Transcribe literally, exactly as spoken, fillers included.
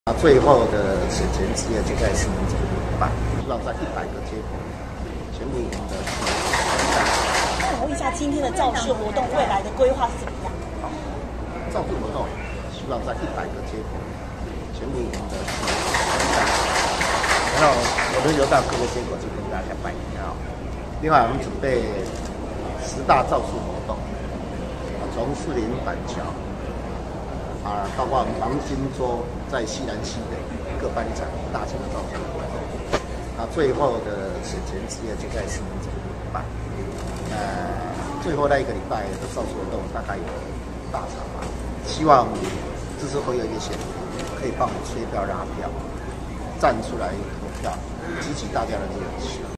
啊，最后的选前之夜就在西门子办，希望在一百个街口全部我们的市民那我问一下，今天的造势活动未来的规划是怎么样？ 好，造势活动希望在一百个街口全部我们的市民然后我们游到各个街口去跟大家拜年啊。另外，我们准备十大造势活动，从士林板桥。 啊，包括黄金周在西南西北各办一场大型的造势活动，啊，最后的选前之夜就在西门子办。呃，最后那一个礼拜的造势活动大概有大场吧，希望支持会有一些选民可以帮我们催票拉票，站出来投票，激起大家的热情。